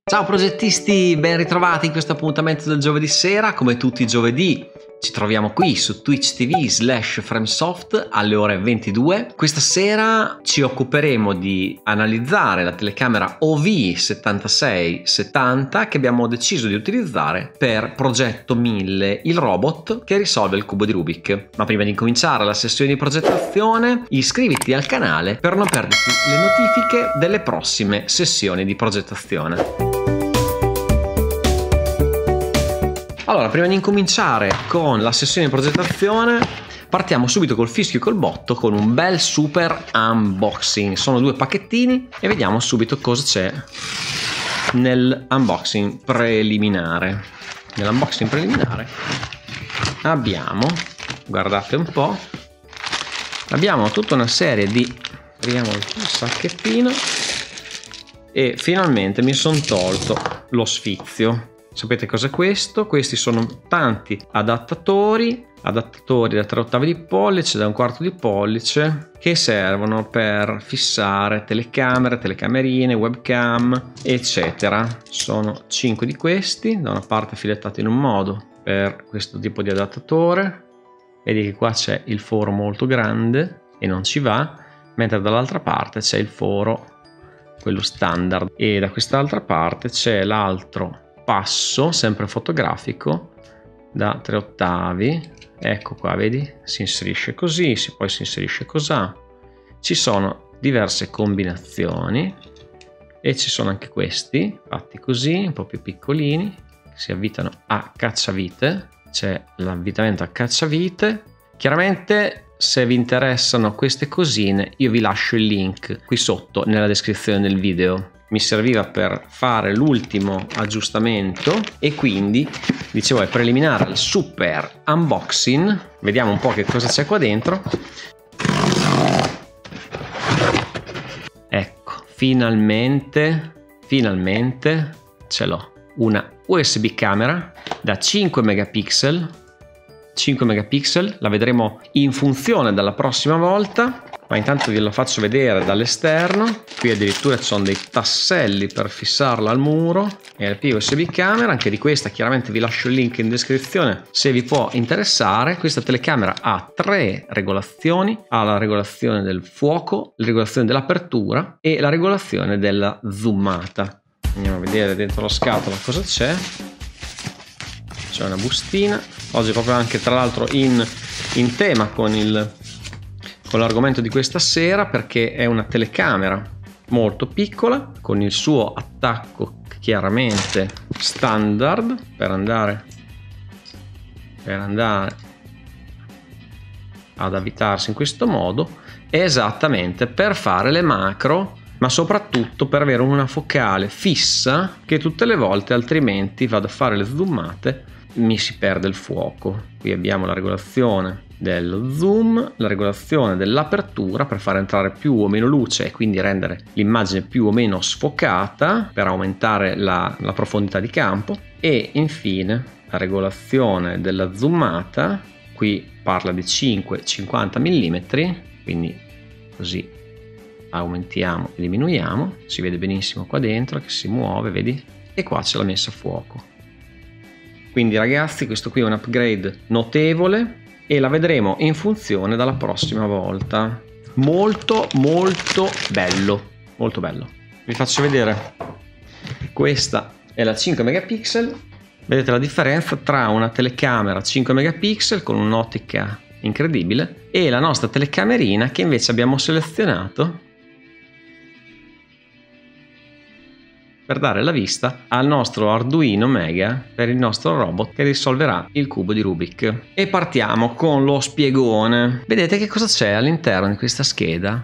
Ciao progettisti, ben ritrovati in questo appuntamento del giovedì sera. Come tutti i giovedì ci troviamo qui su Twitch TV/Framesoft alle ore 22. Questa sera ci occuperemo di analizzare la telecamera OV7670 che abbiamo deciso di utilizzare per Progetto 1000, il robot che risolve il cubo di Rubik. Ma prima di incominciare la sessione di progettazione, iscriviti al canale per non perderti le notifiche delle prossime sessioni di progettazione. Allora, prima di incominciare con la sessione di progettazione, partiamo subito col fischio e col botto con un bel super unboxing. Sono due pacchettini e vediamo subito cosa c'è nell'unboxing preliminare. Nell'unboxing preliminare abbiamo, guardate un po', abbiamo tutta una serie di, apriamo il sacchettino e finalmente mi sono tolto lo sfizio. Sapete cos'è questo? Questi sono tanti adattatori da 3/8 di pollice, da 1/4 di pollice, che servono per fissare telecamere, telecamerine, webcam, eccetera. Sono 5 di questi, da una parte filettati in un modo per questo tipo di adattatore. Vedi che qua c'è il foro molto grande e non ci va, mentre dall'altra parte c'è il foro, quello standard, e da quest'altra parte c'è l'altro passo sempre fotografico da 3/8. Ecco qua, vedi, si inserisce così, poi si inserisce così. Ci sono diverse combinazioni e ci sono anche questi fatti così, un po' più piccolini, che si avvitano a cacciavite. C'è l'avvitamento a cacciavite. Chiaramente, se vi interessano queste cosine, io vi lascio il link qui sotto nella descrizione del video. Mi serviva per fare l'ultimo aggiustamento e quindi, dicevo, è preliminare al super unboxing. Vediamo un po' che cosa c'è qua dentro. Ecco, finalmente ce l'ho. Una USB camera da 5 megapixel. 5 megapixel, la vedremo in funzione dalla prossima volta. Ma intanto ve lo faccio vedere dall'esterno. Qui addirittura ci sono dei tasselli per fissarla al muro. E la USB camera, anche di questa chiaramente vi lascio il link in descrizione se vi può interessare. Questa telecamera ha 3 regolazioni: ha la regolazione del fuoco, la regolazione dell'apertura e la regolazione della zoomata. Andiamo a vedere dentro la scatola cosa c'è. C'è una bustina. Oggi proprio anche tra l'altro in tema con l'argomento di questa sera, perché è una telecamera molto piccola con il suo attacco chiaramente standard per andare ad avvitarsi in questo modo, esattamente per fare le macro, ma soprattutto per avere una focale fissa, che tutte le volte altrimenti vado a fare le zoomate mi si perde il fuoco. Qui abbiamo la regolazione dello zoom, la regolazione dell'apertura per far entrare più o meno luce e quindi rendere l'immagine più o meno sfocata per aumentare la profondità di campo, e infine la regolazione della zoomata. Qui parla di 5-50 mm, quindi così aumentiamo e diminuiamo. Si vede benissimo qua dentro che si muove, vedi? E qua c'è la messa a fuoco. Quindi ragazzi, questo qui è un upgrade notevole e la vedremo in funzione dalla prossima volta. Molto bello, molto bello. Vi faccio vedere. Questa è la 5 megapixel. Vedete la differenza tra una telecamera 5 megapixel con un'ottica incredibile e la nostra telecamerina che invece abbiamo selezionato per dare la vista al nostro Arduino Mega per il nostro robot che risolverà il cubo di Rubik. E partiamo con lo spiegone. Vedete che cosa c'è all'interno di questa scheda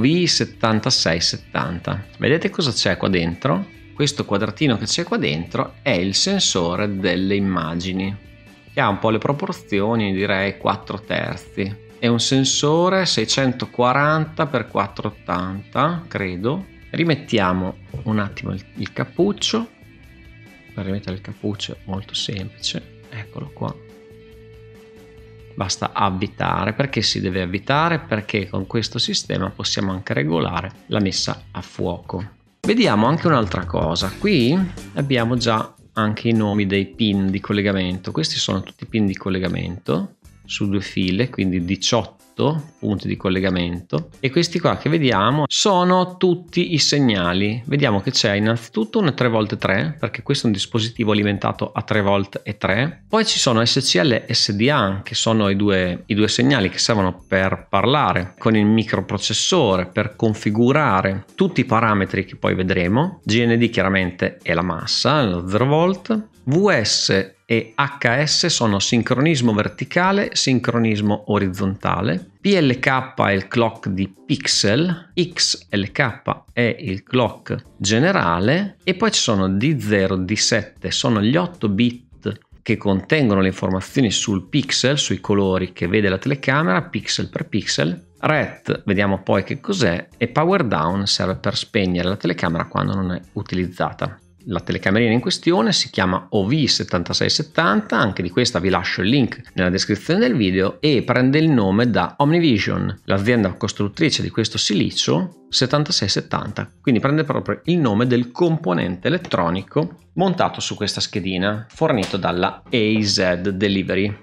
OV7670. Vedete cosa c'è qua dentro? Questo quadratino che c'è qua dentro è il sensore delle immagini, che ha un po' le proporzioni, direi 4/3. È un sensore 640 x 480, credo. Rimettiamo un attimo il cappuccio. Per rimettere il cappuccio è molto semplice, eccolo qua. Basta avvitare. Perché si deve avvitare? Perché con questo sistema possiamo anche regolare la messa a fuoco. Vediamo anche un'altra cosa. Qui abbiamo già anche i nomi dei pin di collegamento. Questi sono tutti i pin di collegamento su 2 file, quindi 18 punti di collegamento, e questi qua che vediamo sono tutti i segnali. Vediamo che c'è innanzitutto un 3x3, perché questo è un dispositivo alimentato a 3V3, poi ci sono SCL e SDA, che sono i due segnali che servono per parlare con il microprocessore, per configurare tutti i parametri che poi vedremo. GND chiaramente è la massa, lo 0V. VS e HS sono sincronismo verticale, sincronismo orizzontale. PLK è il clock di pixel, XLK è il clock generale, e poi ci sono D0, D7, sono gli 8 bit che contengono le informazioni sul pixel, sui colori che vede la telecamera, pixel per pixel. Ret, vediamo poi che cos'è, e power down serve per spegnere la telecamera quando non è utilizzata. La telecamerina in questione si chiama OV7670, anche di questa vi lascio il link nella descrizione del video, e prende il nome da OmniVision, l'azienda costruttrice di questo silicio 7670, quindi prende proprio il nome del componente elettronico montato su questa schedina, fornito dalla AZ Delivery.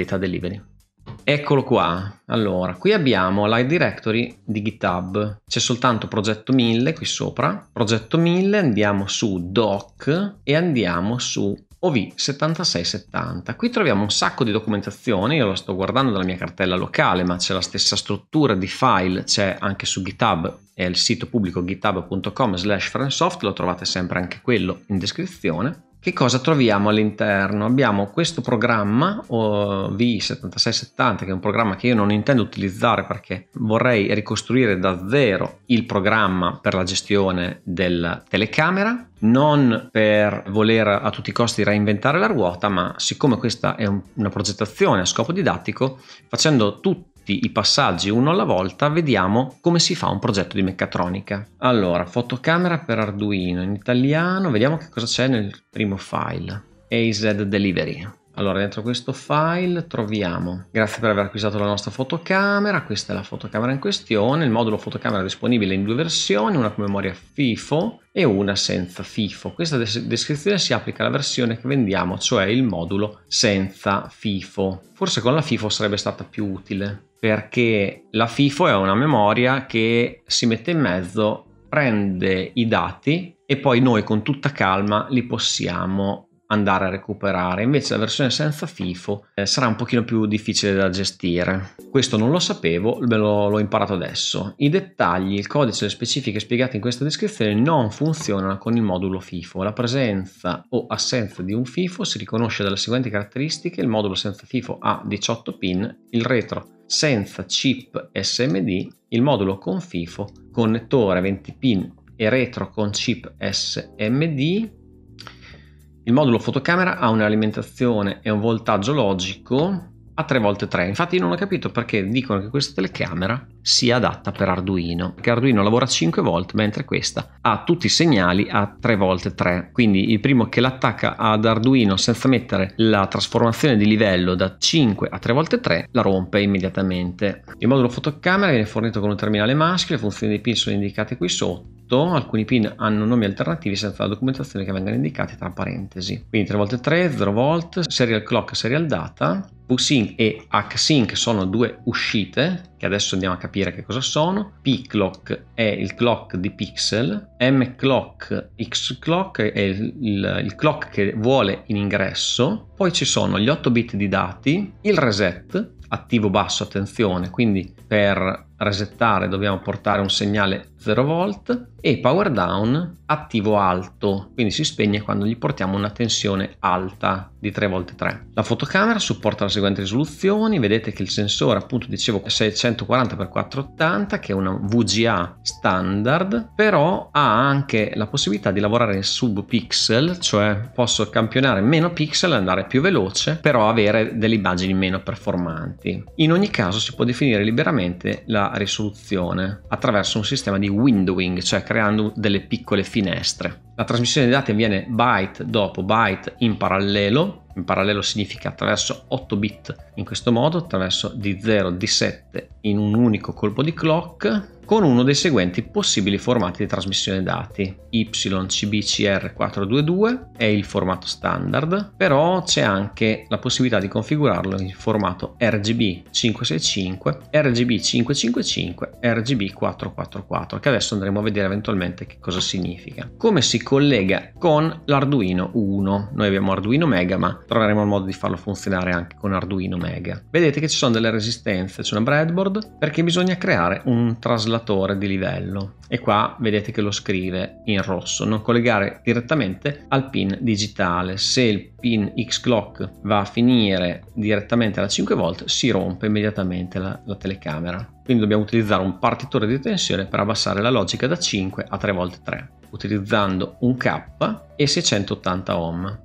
Eccolo qua. Allora, qui abbiamo la directory di GitHub, c'è soltanto progetto 1000 qui sopra, progetto 1000, andiamo su doc e andiamo su OV7670. Qui troviamo un sacco di documentazione, io la sto guardando dalla mia cartella locale, ma c'è la stessa struttura di file, c'è anche su GitHub, è il sito pubblico github.com/freensoft, lo trovate sempre anche quello in descrizione. Che cosa troviamo all'interno? Abbiamo questo programma OV7670, che è un programma che io non intendo utilizzare perché vorrei ricostruire da zero il programma per la gestione della telecamera, non per voler a tutti i costi reinventare la ruota, ma siccome questa è una progettazione a scopo didattico, facendo tutti i passaggi uno alla volta, vediamo come si fa un progetto di meccatronica. Allora, fotocamera per Arduino in italiano, vediamo che cosa c'è nel primo file, AZ Delivery. Allora, dentro questo file troviamo: grazie per aver acquistato la nostra fotocamera, questa è la fotocamera in questione, il modulo fotocamera è disponibile in 2 versioni, una con memoria FIFO e una senza FIFO. Questa descrizione si applica alla versione che vendiamo, cioè il modulo senza FIFO. Forse con la FIFO sarebbe stata più utile, perché la FIFO è una memoria che si mette in mezzo, prende i dati e poi noi con tutta calma li possiamo andare a recuperare. Invece la versione senza FIFO sarà un pochino più difficile da gestire. Questo non lo sapevo, l'ho imparato adesso. I dettagli, il codice e le specifiche spiegate in questa descrizione non funzionano con il modulo FIFO. La presenza o assenza di un FIFO si riconosce dalle seguenti caratteristiche: il modulo senza FIFO ha 18 pin, il retro senza chip SMD, il modulo con FIFO, connettore 20 pin e retro con chip SMD. Il modulo fotocamera ha un'alimentazione e un voltaggio logico a 3x3. Infatti io non ho capito perché dicono che questa telecamera sia adatta per Arduino, perché Arduino lavora a 5 volt mentre questa ha tutti i segnali a 3x3. Quindi il primo che l'attacca ad Arduino senza mettere la trasformazione di livello da 5 a 3x3 la rompe immediatamente. Il modulo fotocamera viene fornito con un terminale maschio, le funzioni dei pin sono indicate qui sotto. Alcuni pin hanno nomi alternativi senza la documentazione che vengano indicati tra parentesi. Quindi 3x3, 0V, serial clock, serial data. VSync e HSync sono 2 uscite che adesso andiamo a capire che cosa sono. P-clock è il clock di pixel, M-clock, X-clock è il clock che vuole in ingresso. Poi ci sono gli 8 bit di dati, il reset attivo basso, attenzione, quindi per resettare dobbiamo portare un segnale 0V, e power down attivo alto, quindi si spegne quando gli portiamo una tensione alta di 3x3. La fotocamera supporta le seguenti risoluzioni, vedete che il sensore, appunto dicevo, è 640x480, che è una VGA standard, però ha anche la possibilità di lavorare in subpixel, cioè posso campionare meno pixel e andare più veloce, però avere delle immagini meno performanti. In ogni caso si può definire liberamente la risoluzione attraverso un sistema di windowing, cioè creando delle piccole finestre. La trasmissione dei dati avviene byte dopo byte in parallelo. In parallelo significa attraverso 8 bit in questo modo, attraverso D0, D7 in un unico colpo di clock. con uno dei seguenti possibili formati di trasmissione dati. YCBCR422 è il formato standard, però c'è anche la possibilità di configurarlo in formato RGB 565, RGB 555, RGB 444, che adesso andremo a vedere eventualmente che cosa significa. Come si collega con l'Arduino Uno? Noi abbiamo Arduino Mega, ma troveremo il modo di farlo funzionare anche con Arduino Mega. Vedete che ci sono delle resistenze, c'è una breadboard, perché bisogna creare un traslatore di livello, e qua vedete che lo scrive in rosso: non collegare direttamente al pin digitale. Se il pin X-Clock va a finire direttamente alla 5 volt, si rompe immediatamente la telecamera, quindi dobbiamo utilizzare un partitore di tensione per abbassare la logica da 5 a 3,3 V utilizzando un K e 680 ohm.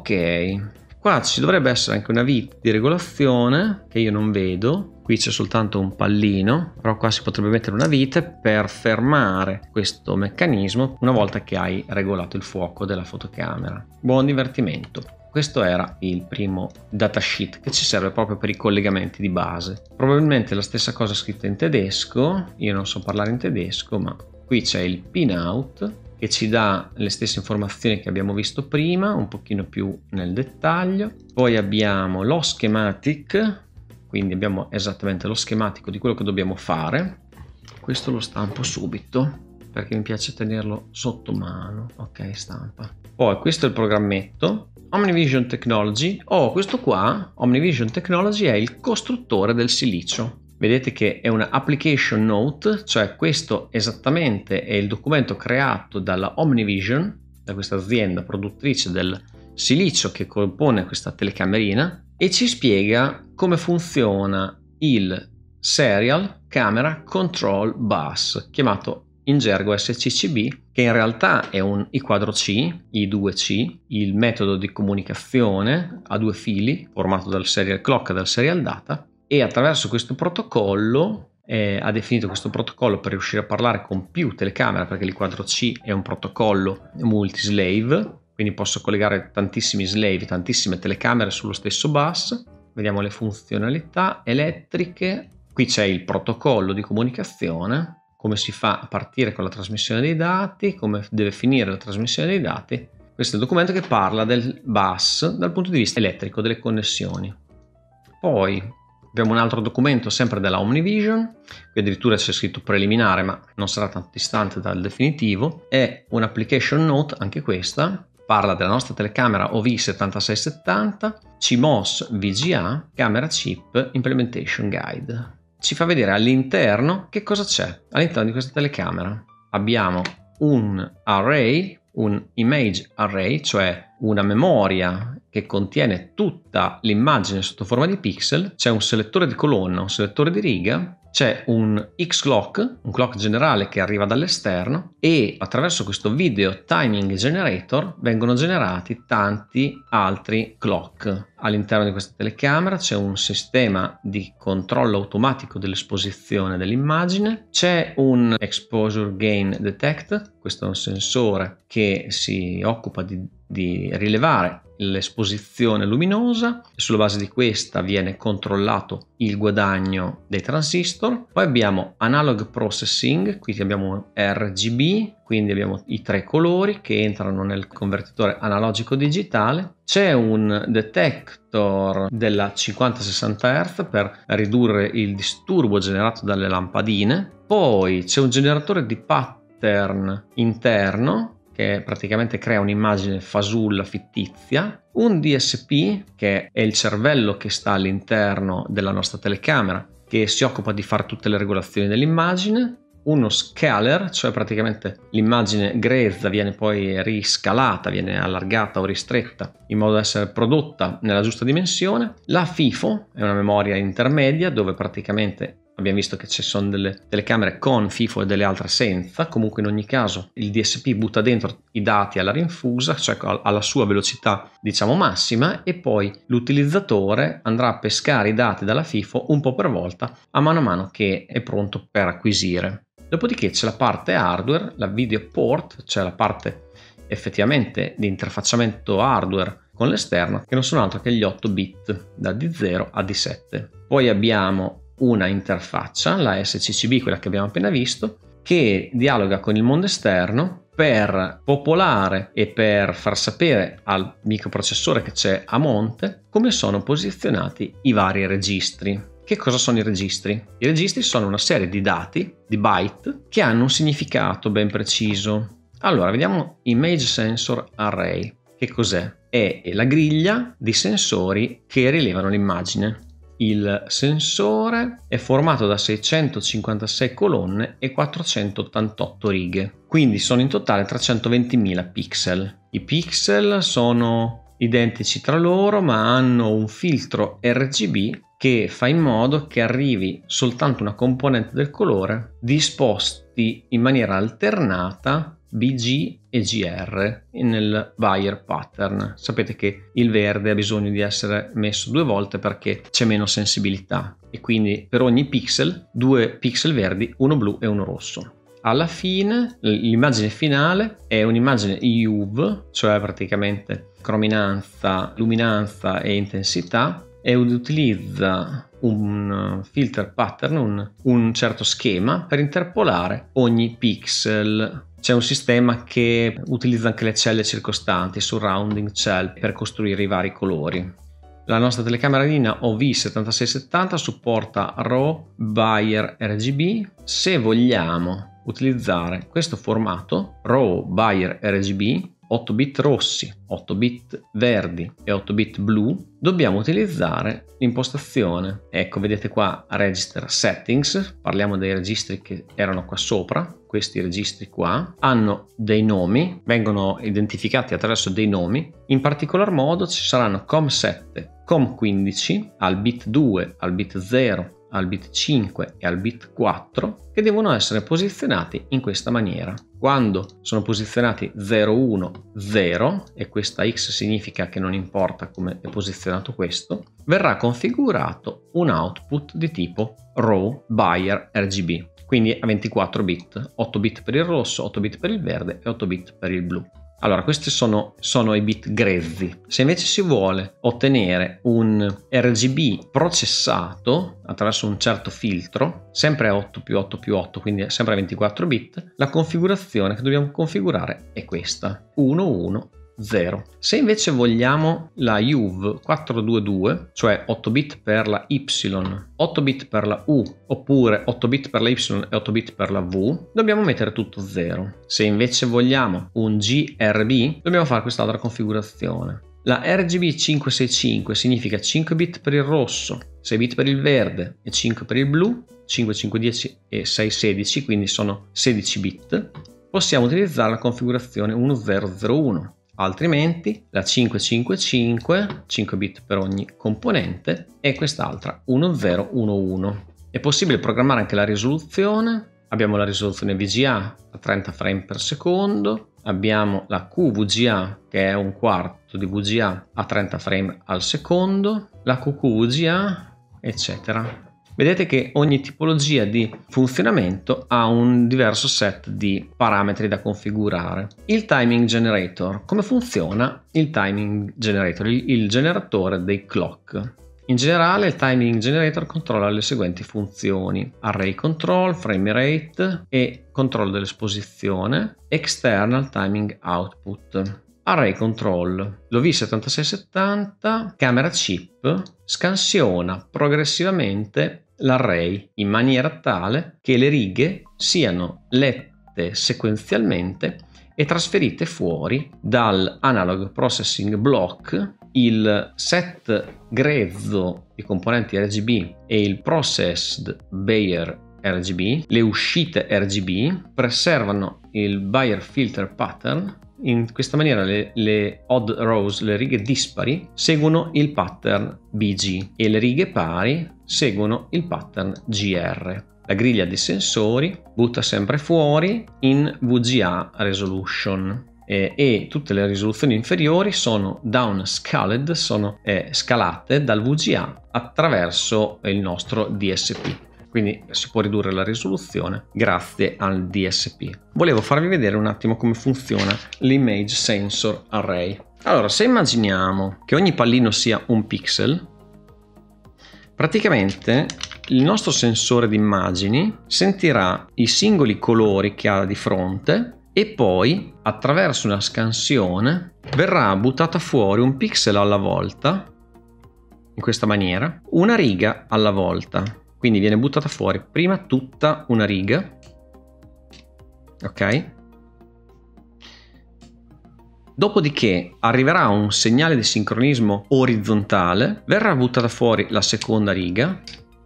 Ok, qua ci dovrebbe essere anche una vite di regolazione che io non vedo. Qui c'è soltanto un pallino, però qua si potrebbe mettere una vite per fermare questo meccanismo una volta che hai regolato il fuoco della fotocamera. Buon divertimento! Questo era il primo datasheet che ci serve proprio per i collegamenti di base. Probabilmente la stessa cosa scritta in tedesco, io non so parlare in tedesco, ma qui c'è il pinout che ci dà le stesse informazioni che abbiamo visto prima, un pochino più nel dettaglio. Poi abbiamo lo schematic, quindi abbiamo esattamente lo schematico di quello che dobbiamo fare. Questo lo stampo subito perché mi piace tenerlo sotto mano. Ok, stampa. Poi questo è il programmetto. OmniVision Technology. Questo qua, OmniVision Technology, è il costruttore del silicio. Vedete che è una application note, cioè questo esattamente è il documento creato dalla OmniVision, da questa azienda produttrice del silicio che compone questa telecamerina, e ci spiega come funziona il Serial Camera Control Bus, chiamato in gergo SCCB, che in realtà è un I2C, I2C, il metodo di comunicazione a due fili formato dal serial clock e dal serial data, e attraverso questo protocollo ha definito questo protocollo per riuscire a parlare con più telecamere, perché l'I4C è un protocollo multislave, quindi posso collegare tantissimi slave, tantissime telecamere sullo stesso bus. Vediamo le funzionalità elettriche. Qui c'è il protocollo di comunicazione, come si fa a partire con la trasmissione dei dati, come deve finire la trasmissione dei dati. Questo è il documento che parla del bus dal punto di vista elettrico, delle connessioni. Poi abbiamo un altro documento sempre della OmniVision, qui addirittura c'è scritto preliminare, ma non sarà tanto distante dal definitivo. È un'application note, anche questa, parla della nostra telecamera OV7670, CMOS VGA, Camera Chip Implementation Guide. Ci fa vedere all'interno che cosa c'è. All'interno di questa telecamera abbiamo un array, un image array, cioè una memoria che contiene tutta l'immagine sotto forma di pixel, c'è un selettore di colonna, un selettore di riga, c'è un X-Clock, un clock generale che arriva dall'esterno, e attraverso questo video timing generator vengono generati tanti altri clock. All'interno di questa telecamera c'è un sistema di controllo automatico dell'esposizione dell'immagine, c'è un exposure gain detect, questo è un sensore che si occupa di rilevare l'esposizione luminosa, e sulla base di questa viene controllato il guadagno dei transistor. Poi abbiamo analog processing, qui abbiamo RGB, quindi abbiamo i tre colori che entrano nel convertitore analogico digitale. C'è un detector della 50-60 Hz per ridurre il disturbo generato dalle lampadine. Poi c'è un generatore di pattern interno che praticamente crea un'immagine fasulla fittizia, un DSP che è il cervello che sta all'interno della nostra telecamera, che si occupa di fare tutte le regolazioni dell'immagine, uno scaler, cioè praticamente l'immagine grezza viene poi riscalata, viene allargata o ristretta in modo da essere prodotta nella giusta dimensione. La FIFO è una memoria intermedia dove praticamente abbiamo visto che ci sono delle telecamere con FIFO e delle altre senza. Comunque in ogni caso il DSP butta dentro i dati alla rinfusa, cioè alla sua velocità diciamo massima, e poi l'utilizzatore andrà a pescare i dati dalla FIFO un po' per volta a mano che è pronto per acquisire. Dopodiché c'è la parte hardware, la video port, cioè la parte effettivamente di interfacciamento hardware con l'esterno, che non sono altro che gli 8 bit da D0 a D7. Poi abbiamo una interfaccia, la SCCB, quella che abbiamo appena visto, che dialoga con il mondo esterno per popolare e per far sapere al microprocessore che c'è a monte come sono posizionati i vari registri. Che cosa sono i registri? I registri sono una serie di dati, di byte, che hanno un significato ben preciso. Allora, vediamo Image Sensor Array. Che cos'è? È la griglia di sensori che rilevano l'immagine. Il sensore è formato da 656 colonne e 488 righe, quindi sono in totale 320.000 pixel. I pixel sono identici tra loro, ma hanno un filtro RGB che fa in modo che arrivi soltanto una componente del colore disposti in maniera alternata BG e GR nel Bayer pattern. Sapete che il verde ha bisogno di essere messo 2 volte perché c'è meno sensibilità e quindi per ogni pixel 2 pixel verdi, uno blu e uno rosso. Alla fine l'immagine finale è un'immagine UV, cioè praticamente crominanza, luminanza e intensità, e utilizza un filter pattern, un certo schema per interpolare ogni pixel. C'è un sistema che utilizza anche le celle circostanti, surrounding cell, per costruire i vari colori. La nostra telecamerina OV7670 supporta RAW, Bayer RGB. Se vogliamo utilizzare questo formato, RAW, Bayer RGB, 8 bit rossi, 8 bit verdi e 8 bit blu, dobbiamo utilizzare l'impostazione. Ecco, vedete qua Register Settings, parliamo dei registri che erano qua sopra. Questi registri qua hanno dei nomi, vengono identificati attraverso dei nomi. In particolar modo ci saranno COM7, COM15 al bit 2, al bit 0, al bit 5 e al bit 4 che devono essere posizionati in questa maniera. Quando sono posizionati 0, 1, 0 e questa X significa che non importa come è posizionato questo, verrà configurato un output di tipo RAW Bayer RGB, quindi a 24 bit, 8 bit per il rosso, 8 bit per il verde e 8 bit per il blu. Allora, questi sono i bit grezzi. Se invece si vuole ottenere un RGB processato attraverso un certo filtro, sempre a 8 più 8 più 8, quindi sempre a 24 bit, la configurazione che dobbiamo configurare è questa, 1, 1, 0. Se invece vogliamo la UV 422, cioè 8 bit per la Y, 8 bit per la U, oppure 8 bit per la Y e 8 bit per la V, dobbiamo mettere tutto 0. Se invece vogliamo un GRB, dobbiamo fare quest'altra configurazione. La RGB 565 significa 5 bit per il rosso, 6 bit per il verde e 5 per il blu, 5, 5, 10 e 6, 16, quindi sono 16 bit. Possiamo utilizzare la configurazione 1001. Altrimenti la 555, 5 bit per ogni componente, e quest'altra 1011. È possibile programmare anche la risoluzione. Abbiamo la risoluzione VGA a 30 frame per secondo, abbiamo la QVGA che è un quarto di VGA a 30 frame al secondo, la QQVGA, eccetera. Vedete che ogni tipologia di funzionamento ha un diverso set di parametri da configurare. Il timing generator. Come funziona il timing generator? Il generatore dei clock. In generale il timing generator controlla le seguenti funzioni: array control, frame rate e controllo dell'esposizione, external timing output. Array control. L'OV7670 camera chip scansiona progressivamente l'array in maniera tale che le righe siano lette sequenzialmente e trasferite fuori dal analog processing block. Il set grezzo di componenti RGB e il processed Bayer RGB, le uscite RGB, preservano il Bayer filter pattern. In questa maniera le odd rows, le righe dispari, seguono il pattern BG e le righe pari seguono il pattern GR. La griglia di sensori butta sempre fuori in VGA resolution e tutte le risoluzioni inferiori sono downscaled, sono scalate dal VGA attraverso il nostro DSP. Quindi si può ridurre la risoluzione grazie al DSP. Volevo farvi vedere un attimo come funziona l'Image Sensor Array. Allora, se immaginiamo che ogni pallino sia un pixel, praticamente il nostro sensore di immagini sentirà i singoli colori che ha di fronte e poi, attraverso una scansione, verrà buttata fuori un pixel alla volta, in questa maniera, una riga alla volta. Quindi viene buttata fuori prima tutta una riga, ok? Dopodiché arriverà un segnale di sincronismo orizzontale, verrà buttata fuori la seconda riga,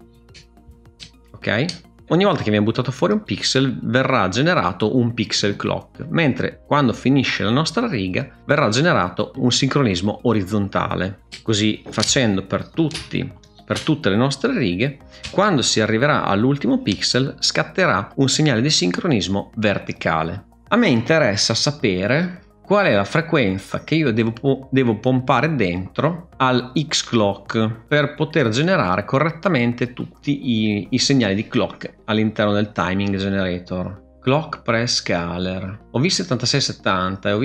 ok? Ogni volta che viene buttato fuori un pixel verrà generato un pixel clock, mentre quando finisce la nostra riga verrà generato un sincronismo orizzontale. Così facendo per tutte le nostre righe, quando si arriverà all'ultimo pixel scatterà un segnale di sincronismo verticale. A me interessa sapere qual è la frequenza che io devo pompare dentro al X-Clock per poter generare correttamente tutti i segnali di clock all'interno del timing generator. Clock Prescaler OV7670 e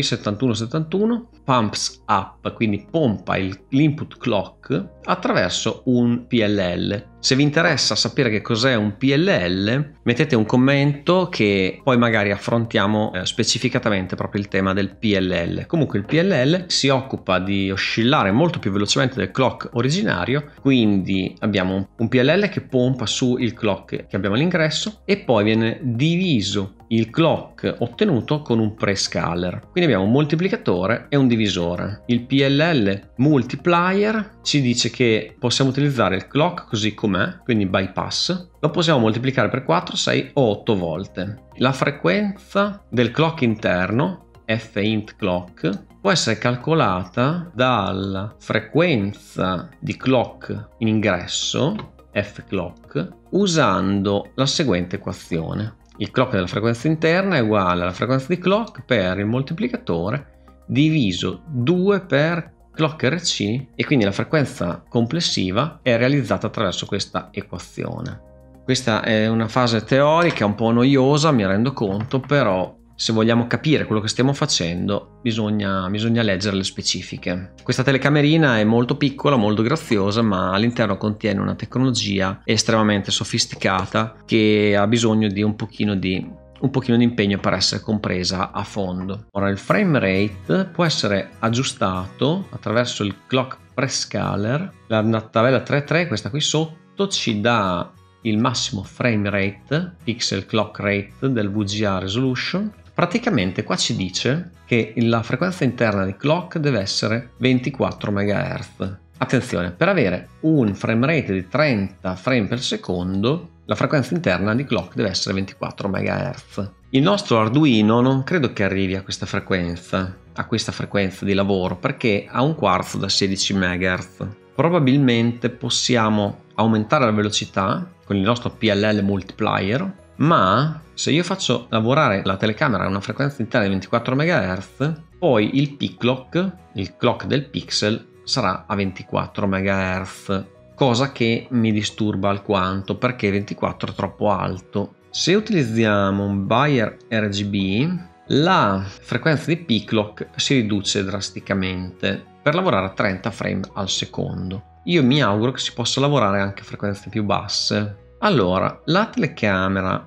OV7171 pumps up, quindi pompa l'input clock attraverso un PLL. Se vi interessa sapere che cos'è un PLL, mettete un commento che poi magari affrontiamo specificatamente proprio il tema del PLL. Comunque il PLL si occupa di oscillare molto più velocemente del clock originario, quindi abbiamo un PLL che pompa su il clock che abbiamo all'ingresso e poi viene diviso il clock ottenuto con un prescaler. Quindi abbiamo un moltiplicatore e un divisore. Il PLL multiplier ci dice che possiamo utilizzare il clock così com'è, quindi bypass, lo possiamo moltiplicare per 4, 6 o 8 volte. La frequenza del clock interno, fint clock, può essere calcolata dalla frequenza di clock in ingresso, f-clock, usando la seguente equazione. Il clock della frequenza interna è uguale alla frequenza di clock per il moltiplicatore diviso 2 per clock RC, e quindi la frequenza complessiva è realizzata attraverso questa equazione. Questa è una fase teorica un po' noiosa, mi rendo conto, però se vogliamo capire quello che stiamo facendo bisogna leggere le specifiche. Questa telecamerina è molto piccola, molto graziosa, ma all'interno contiene una tecnologia estremamente sofisticata che ha bisogno di un pochino di impegno per essere compresa a fondo. Ora, il frame rate può essere aggiustato attraverso il clock prescaler. La tabella 3.3, questa qui sotto, ci dà il massimo frame rate, pixel clock rate del VGA resolution. Praticamente qua ci dice che la frequenza interna di clock deve essere 24 MHz. Attenzione, per avere un frame rate di 30 frame per secondo, la frequenza interna di clock deve essere 24 MHz. Il nostro Arduino non credo che arrivi a questa frequenza di lavoro, perché ha un quarzo da 16 MHz. Probabilmente possiamo aumentare la velocità con il nostro PLL multiplier, ma se io faccio lavorare la telecamera a una frequenza interna di 24 MHz, poi il p-clock, il clock del pixel, sarà a 24 MHz, cosa che mi disturba alquanto perché 24 è troppo alto. Se utilizziamo un Bayer RGB, la frequenza di p-clock si riduce drasticamente per lavorare a 30 frame al secondo. Io mi auguro che si possa lavorare anche a frequenze più basse. Allora, la telecamera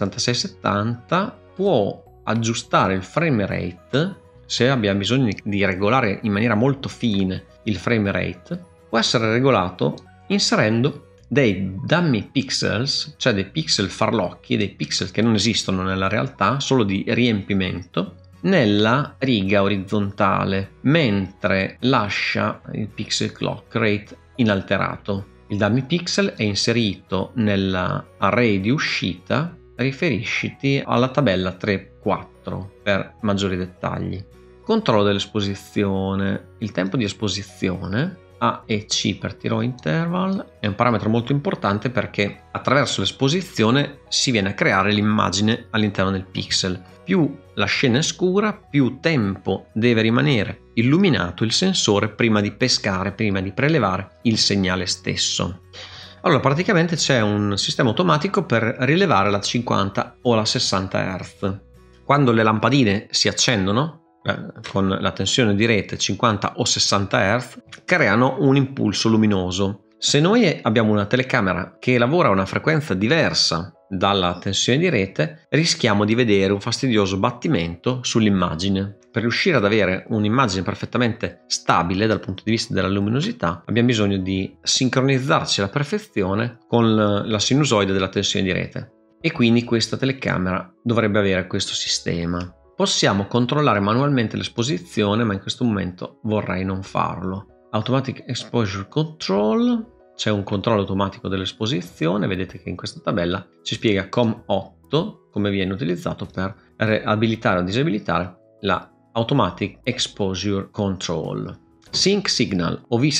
OV7670 può aggiustare il frame rate se abbiamo bisogno di regolare in maniera molto fine il frame rate. Può essere regolato inserendo dei dummy pixels, cioè dei pixel farlocchi, dei pixel che non esistono nella realtà, solo di riempimento, nella riga orizzontale, mentre lascia il pixel clock rate inalterato. Il dummy pixel è inserito nell'array di uscita, riferisciti alla tabella 3.4 per maggiori dettagli. Controllo dell'esposizione. Il tempo di esposizione, A e C per t-row interval, è un parametro molto importante perché attraverso l'esposizione si viene a creare l'immagine all'interno del pixel. Più la scena è scura, più tempo deve rimanere illuminato il sensore prima di pescare, prima di prelevare il segnale stesso. Allora, praticamente c'è un sistema automatico per rilevare la 50 o la 60 Hz. Quando le lampadine si accendono con la tensione di rete 50 o 60 Hz, creano un impulso luminoso. Se noi abbiamo una telecamera che lavora a una frequenza diversa dalla tensione di rete, rischiamo di vedere un fastidioso battimento sull'immagine. Per riuscire ad avere un'immagine perfettamente stabile dal punto di vista della luminosità, abbiamo bisogno di sincronizzarci alla perfezione con la sinusoide della tensione di rete. E quindi questa telecamera dovrebbe avere questo sistema. Possiamo controllare manualmente l'esposizione, ma in questo momento vorrei non farlo. Automatic Exposure Control. C'è un controllo automatico dell'esposizione, vedete che in questa tabella ci spiega COM8 come viene utilizzato per abilitare o disabilitare la Automatic Exposure Control. Sync Signal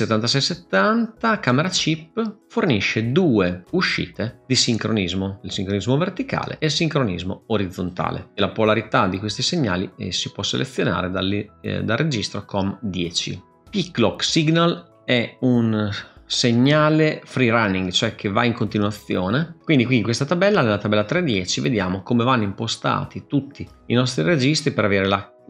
OV7670 camera chip fornisce due uscite di sincronismo, il sincronismo verticale e il sincronismo orizzontale. E la polarità di questi segnali si può selezionare dal registro COM10. Peak Lock Signal è un segnale free running, cioè che va in continuazione. Quindi qui in questa tabella, nella tabella 3.10, vediamo come vanno impostati tutti i nostri registri per avere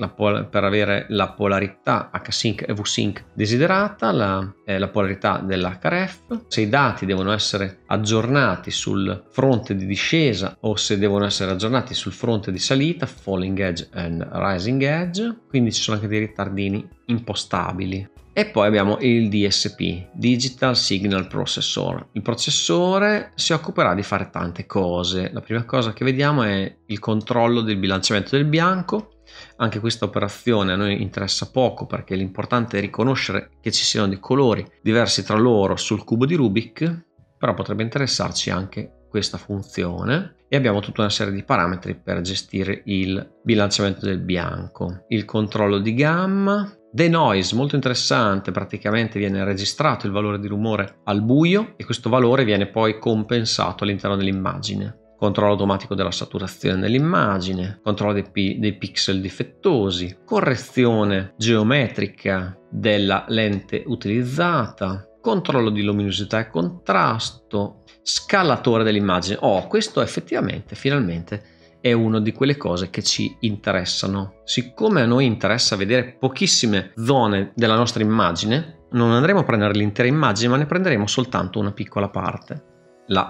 la polarità H-Sync e V-Sync desiderata, la polarità dell'HRF, se i dati devono essere aggiornati sul fronte di discesa o se devono essere aggiornati sul fronte di salita, falling edge and rising edge. Quindi ci sono anche dei ritardini impostabili. E poi abbiamo il DSP, Digital Signal Processor. Il processore si occuperà di fare tante cose. La prima cosa che vediamo è il controllo del bilanciamento del bianco. Anche questa operazione a noi interessa poco perché l'importante è riconoscere che ci siano dei colori diversi tra loro sul cubo di Rubik, però potrebbe interessarci anche questa funzione. E abbiamo tutta una serie di parametri per gestire il bilanciamento del bianco, il controllo di gamma. Denoise, molto interessante, praticamente viene registrato il valore di rumore al buio e questo valore viene poi compensato all'interno dell'immagine. Controllo automatico della saturazione dell'immagine, controllo dei pixel difettosi, correzione geometrica della lente utilizzata, controllo di luminosità e contrasto, scalatore dell'immagine. Questo effettivamente, finalmente, è una di quelle cose che ci interessano. Siccome a noi interessa vedere pochissime zone della nostra immagine, non andremo a prendere l'intera immagine, ma ne prenderemo soltanto una piccola parte. La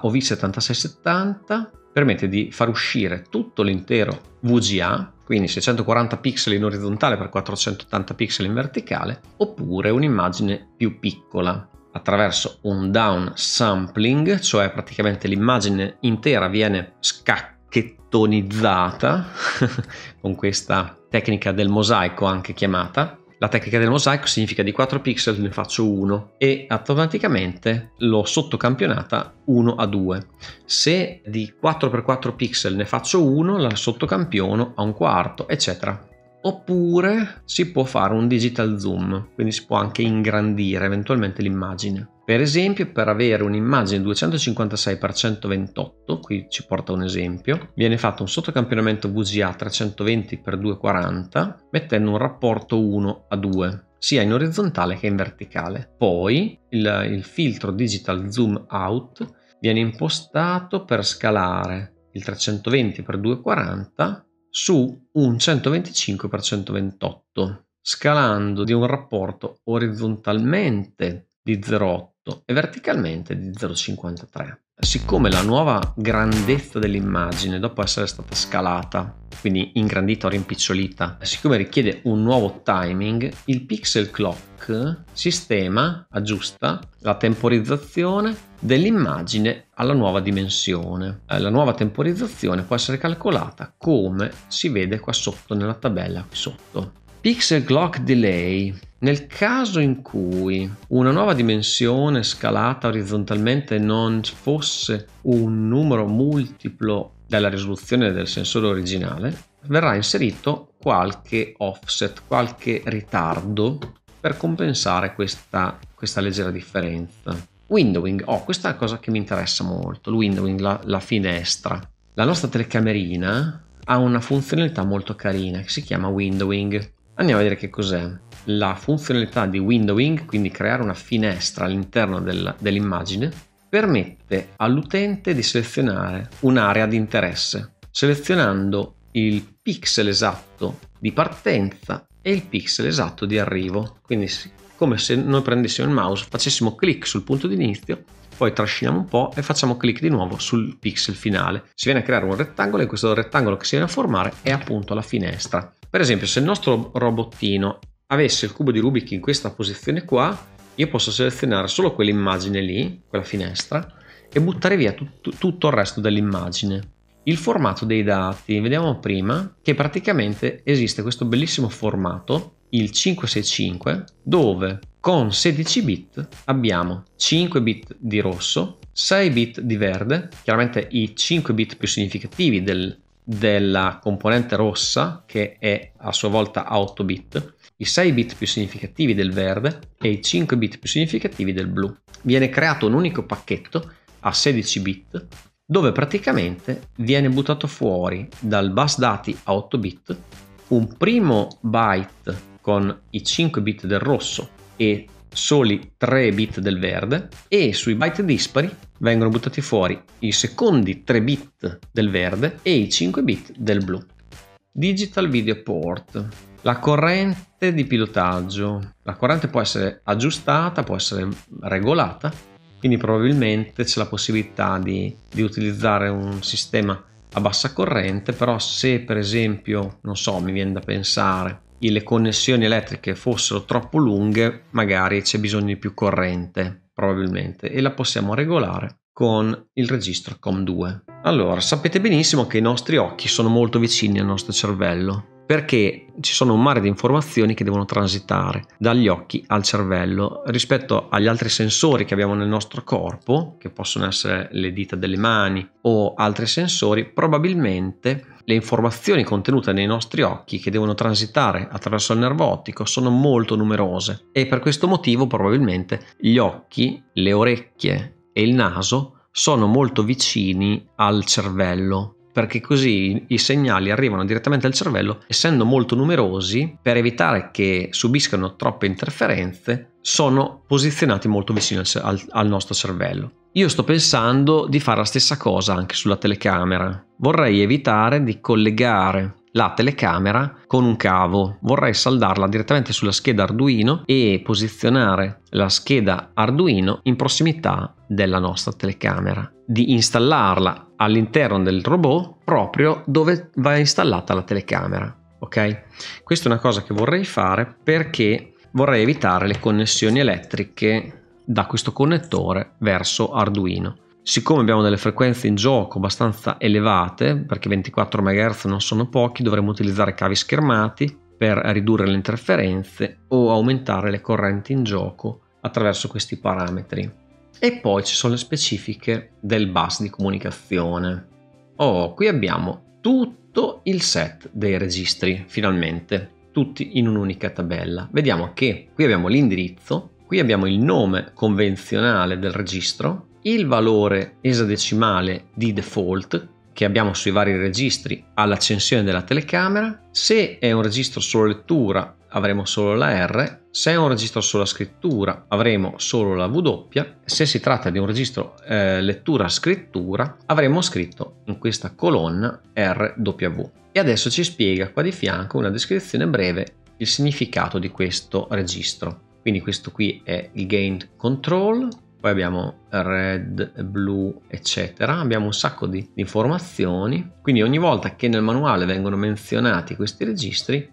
OV7670 permette di far uscire tutto l'intero VGA, quindi 640 pixel in orizzontale per 480 pixel in verticale, oppure un'immagine più piccola attraverso un down sampling, cioè praticamente l'immagine intera viene scacchettonizzata con questa tecnica del mosaico anche chiamata. La tecnica del mosaico significa di 4 pixel ne faccio 1 e automaticamente l'ho sottocampionata 1:2. Se di 4x4 pixel ne faccio 1, la sottocampiono a 1/4, eccetera. Oppure si può fare un digital zoom, quindi si può anche ingrandire eventualmente l'immagine. Per esempio, per avere un'immagine 256x128, qui ci porta un esempio, viene fatto un sottocampionamento VGA 320x240 mettendo un rapporto 1:2 sia in orizzontale che in verticale. Poi il filtro digital zoom out viene impostato per scalare il 320x240 su un 125x128, scalando di un rapporto orizzontalmente di 0,8 e verticalmente di 0,53. Siccome la nuova grandezza dell'immagine, dopo essere stata scalata, quindi ingrandita o rimpicciolita, siccome richiede un nuovo timing, il Pixel Clock sistema aggiusta la temporizzazione dell'immagine alla nuova dimensione. La nuova temporizzazione può essere calcolata come si vede qua sotto nella tabella qui sotto. Pixel Clock Delay. Nel caso in cui una nuova dimensione scalata orizzontalmente non fosse un numero multiplo della risoluzione del sensore originale, verrà inserito qualche offset, qualche ritardo per compensare questa leggera differenza. Windowing, questa è una cosa che mi interessa molto, il windowing, la finestra. La nostra telecamerina ha una funzionalità molto carina che si chiama windowing. Andiamo a vedere che cos'è. La funzionalità di windowing, quindi creare una finestra all'interno dell'immagine, permette all'utente di selezionare un'area di interesse, selezionando il pixel esatto di partenza e il pixel esatto di arrivo, quindi come se noi prendessimo il mouse, facessimo clic sul punto di inizio, poi trasciniamo un po' e facciamo clic di nuovo sul pixel finale. Si viene a creare un rettangolo e questo rettangolo che si viene a formare è appunto la finestra. Per esempio, se il nostro robottino avesse il cubo di Rubik in questa posizione qua, io posso selezionare solo quell'immagine lì, quella finestra, e buttare via tutto il resto dell'immagine. Il formato dei dati, vediamo prima che praticamente esiste questo bellissimo formato, il 565, dove con 16 bit abbiamo 5 bit di rosso, 6 bit di verde, chiaramente i 5 bit più significativi della componente rossa, che è a sua volta a 8 bit, i 6 bit più significativi del verde e i 5 bit più significativi del blu. Viene creato un unico pacchetto a 16 bit dove praticamente viene buttato fuori dal bus dati a 8 bit un primo byte con i 5 bit del rosso e soli 3 bit del verde, e sui byte dispari vengono buttati fuori i secondi 3 bit del verde e i 5 bit del blu. Digital Video Port. La corrente di pilotaggio. La corrente può essere aggiustata, può essere regolata, quindi probabilmente c'è la possibilità di utilizzare un sistema a bassa corrente, però se per esempio, non so, mi viene da pensare, le connessioni elettriche fossero troppo lunghe, magari c'è bisogno di più corrente, probabilmente, e la possiamo regolare con il registro COM2. Allora, sapete benissimo che i nostri occhi sono molto vicini al nostro cervello, perché ci sono un mare di informazioni che devono transitare dagli occhi al cervello rispetto agli altri sensori che abbiamo nel nostro corpo, che possono essere le dita delle mani o altri sensori. Probabilmente le informazioni contenute nei nostri occhi che devono transitare attraverso il nervo ottico sono molto numerose, e per questo motivo probabilmente gli occhi, le orecchie e il naso sono molto vicini al cervello, perché così i segnali arrivano direttamente al cervello. Essendo molto numerosi, per evitare che subiscano troppe interferenze, sono posizionati molto vicino al nostro cervello. Io sto pensando di fare la stessa cosa anche sulla telecamera. Vorrei evitare di collegare la telecamera con un cavo, vorrei saldarla direttamente sulla scheda Arduino e posizionare la scheda Arduino in prossimità della nostra telecamera, di installarla all'interno del robot proprio dove va installata la telecamera. Ok? Questa è una cosa che vorrei fare perché vorrei evitare le connessioni elettriche da questo connettore verso Arduino. Siccome abbiamo delle frequenze in gioco abbastanza elevate, perché 24 MHz non sono pochi, dovremo utilizzare cavi schermati per ridurre le interferenze o aumentare le correnti in gioco attraverso questi parametri. E poi ci sono le specifiche del bus di comunicazione. Qui abbiamo tutto il set dei registri, finalmente, tutti in un'unica tabella. Vediamo che qui abbiamo l'indirizzo, qui abbiamo il nome convenzionale del registro, il valore esadecimale di default che abbiamo sui vari registri all'accensione della telecamera. Se è un registro solo lettura avremo solo la R, se è un registro solo scrittura avremo solo la W, se si tratta di un registro lettura scrittura avremo scritto in questa colonna RW. E adesso ci spiega qua di fianco una descrizione breve il significato di questo registro. Quindi questo qui è il gain control, poi abbiamo red, blu, eccetera. Abbiamo un sacco di informazioni, quindi ogni volta che nel manuale vengono menzionati questi registri,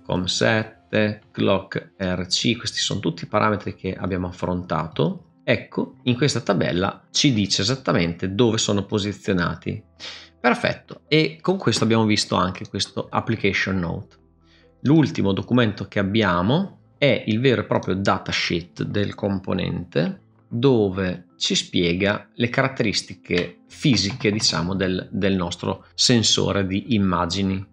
COM7, clock, RC, questi sono tutti i parametri che abbiamo affrontato. Ecco, in questa tabella ci dice esattamente dove sono posizionati. Perfetto, e con questo abbiamo visto anche questo application note. L'ultimo documento che abbiamo è il vero e proprio datasheet del componente, dove ci spiega le caratteristiche fisiche, diciamo, del nostro sensore di immagini.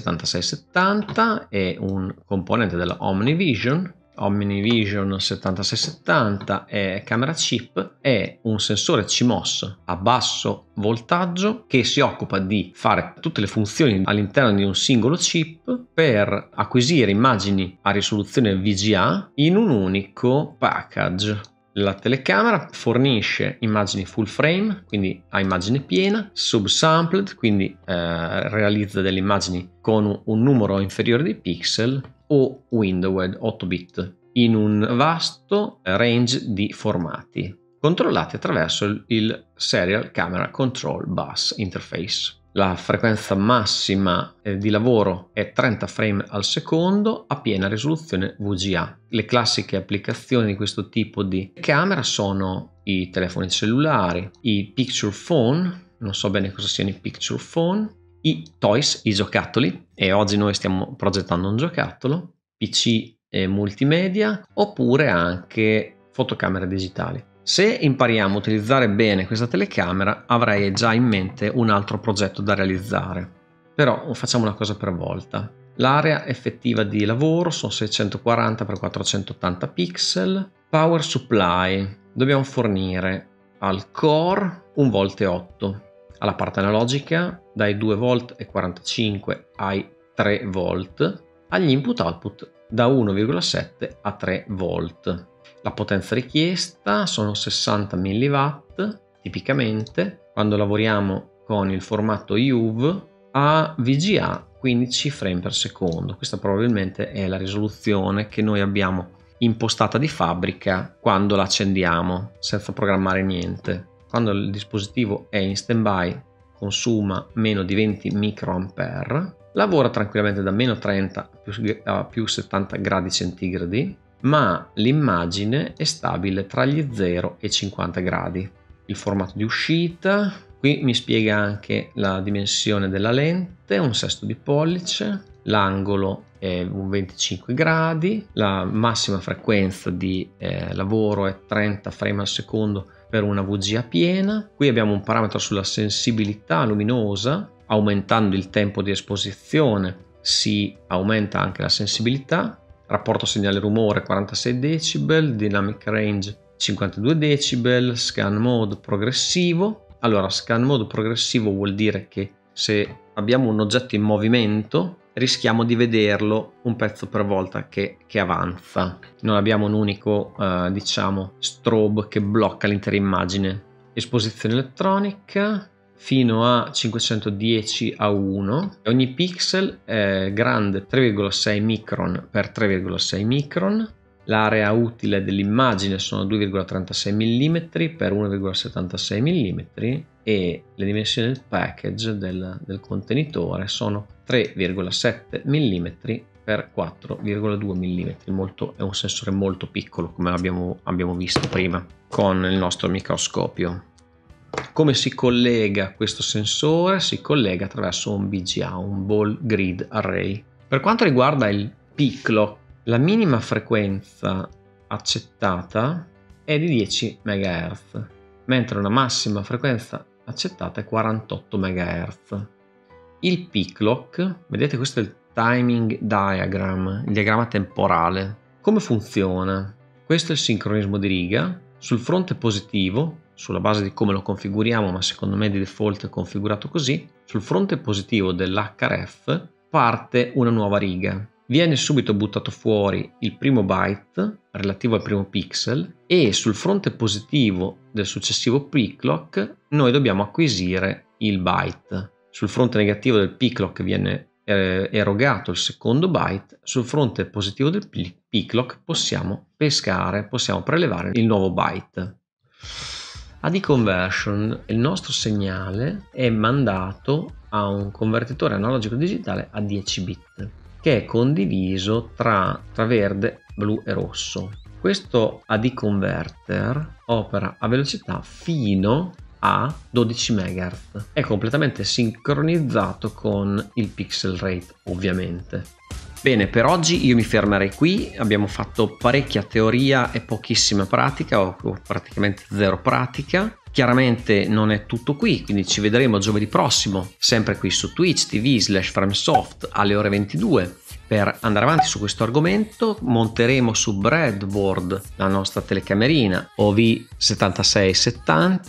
OV7670 è un componente della OmniVision. OmniVision 7670 è camera chip, è un sensore CMOS a basso voltaggio che si occupa di fare tutte le funzioni all'interno di un singolo chip per acquisire immagini a risoluzione VGA in un unico package. La telecamera fornisce immagini full frame, quindi a immagine piena, subsampled, quindi realizza delle immagini con un numero inferiore di pixel, o windowed 8 bit in un vasto range di formati, controllati attraverso il Serial Camera Control Bus Interface. La frequenza massima di lavoro è 30 frame al secondo a piena risoluzione VGA. Le classiche applicazioni di questo tipo di camera sono i telefoni cellulari, i picture phone, non so bene cosa siano i picture phone, i toys, i giocattoli, e oggi noi stiamo progettando un giocattolo, PC e multimedia, oppure anche fotocamere digitali. Se impariamo a utilizzare bene questa telecamera, avrei già in mente un altro progetto da realizzare. Però facciamo una cosa per volta. L'area effettiva di lavoro sono 640x480 pixel. Power supply. Dobbiamo fornire al core 1V8, alla parte analogica dai 2V45 ai 3V, agli input-output da 1,7 a 3V. La potenza richiesta sono 60 mW, tipicamente quando lavoriamo con il formato UV a VGA 15 frame per secondo. Questa probabilmente è la risoluzione che noi abbiamo impostata di fabbrica quando la accendiamo senza programmare niente. Quando il dispositivo è in stand-by consuma meno di 20 microampere, lavora tranquillamente da meno 30 a più 70 gradi centigradi, ma l'immagine è stabile tra gli 0 e 50 gradi. Il formato di uscita, qui mi spiega anche la dimensione della lente, 1/6 di pollice, l'angolo è un 25 gradi, la massima frequenza di lavoro è 30 frame al secondo per una VGA piena. Qui abbiamo un parametro sulla sensibilità luminosa, aumentando il tempo di esposizione si aumenta anche la sensibilità. Rapporto segnale rumore 46 decibel, dynamic range 52 decibel, scan mode progressivo. Allora, scan mode progressivo vuol dire che se abbiamo un oggetto in movimento rischiamo di vederlo un pezzo per volta che avanza. Non abbiamo un unico diciamo strobe che blocca l'intera immagine. Esposizione elettronica fino a 510 a 1. Ogni pixel è grande 3,6 micron per 3,6 micron. L'area utile dell'immagine sono 2,36 mm per 1,76 mm e le dimensioni del package del contenitore sono 3,7 mm per 4,2 mm. È un sensore molto piccolo, come abbiamo visto prima con il nostro microscopio. Come si collega questo sensore? Si collega attraverso un BGA, un Ball Grid Array. Per quanto riguarda il P-Clock, la minima frequenza accettata è di 10 MHz, mentre una massima frequenza accettata è 48 MHz. Il P-Clock, vedete, questo è il timing diagram, il diagramma temporale. Come funziona? Questo è il sincronismo di riga. Sul fronte positivo, sulla base di come lo configuriamo, ma secondo me di default è configurato così, sul fronte positivo dell'HRF parte una nuova riga. Viene subito buttato fuori il primo byte relativo al primo pixel e sul fronte positivo del successivo P-Clock noi dobbiamo acquisire il byte. Sul fronte negativo del P-Clock viene erogato il secondo byte, sul fronte positivo del P-Clock possiamo prelevare il nuovo byte. A deconversion il nostro segnale è mandato a un convertitore analogico digitale a 10 bit che è condiviso tra verde, blu e rosso. Questo AD converter opera a velocità fino a 12 MHz. È completamente sincronizzato con il pixel rate, ovviamente. Bene, per oggi io mi fermerei qui. Abbiamo fatto parecchia teoria e pochissima pratica, o praticamente zero pratica. Chiaramente non è tutto qui, quindi ci vedremo giovedì prossimo, sempre qui su Twitch TV/Framesoft alle ore 22. Per andare avanti su questo argomento monteremo su breadboard la nostra telecamerina OV7670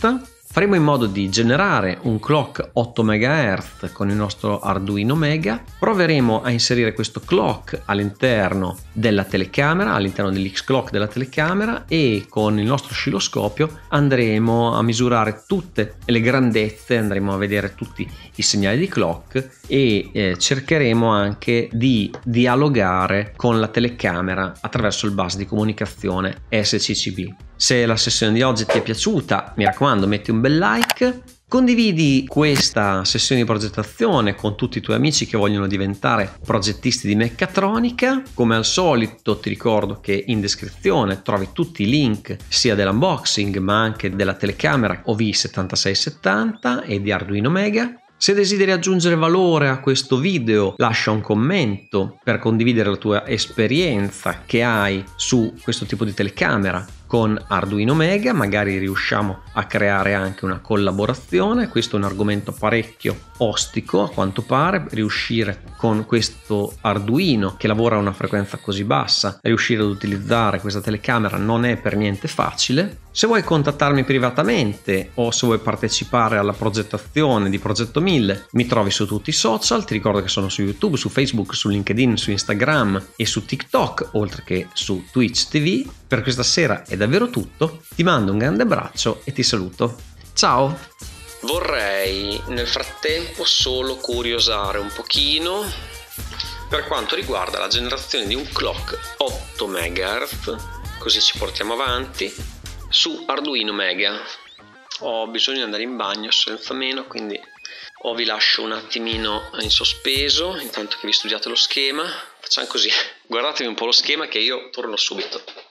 Faremo in modo di generare un clock 8 MHz con il nostro Arduino Mega, proveremo a inserire questo clock all'interno della telecamera, all'interno dell'X-Clock della telecamera, e con il nostro oscilloscopio andremo a misurare tutte le grandezze, andremo a vedere tutti i segnali di clock e cercheremo anche di dialogare con la telecamera attraverso il bus di comunicazione SCCB. Se la sessione di oggi ti è piaciuta, mi raccomando, metti un bel like, condividi questa sessione di progettazione con tutti i tuoi amici che vogliono diventare progettisti di meccatronica. Come al solito ti ricordo che in descrizione trovi tutti i link sia dell'unboxing ma anche della telecamera OV7670 e di Arduino Mega. Se desideri aggiungere valore a questo video, lascia un commento per condividere la tua esperienza che hai su questo tipo di telecamera con Arduino Mega, magari riusciamo a creare anche una collaborazione. Questo è un argomento parecchio ostico a quanto pare, riuscire con questo Arduino che lavora a una frequenza così bassa, riuscire ad utilizzare questa telecamera non è per niente facile. Se vuoi contattarmi privatamente o se vuoi partecipare alla progettazione di Progetto 1000, mi trovi su tutti i social. Ti ricordo che sono su YouTube, su Facebook, su LinkedIn, su Instagram e su TikTok, oltre che su Twitch TV. Per questa sera è davvero tutto, ti mando un grande abbraccio e ti saluto. Ciao! Vorrei nel frattempo solo curiosare un pochino per quanto riguarda la generazione di un clock 8 MHz, così ci portiamo avanti, su Arduino Mega. Ho bisogno di andare in bagno senza meno, quindi vi lascio un attimino in sospeso intanto che vi studiate lo schema. Facciamo così, guardatevi un po' lo schema che io torno subito.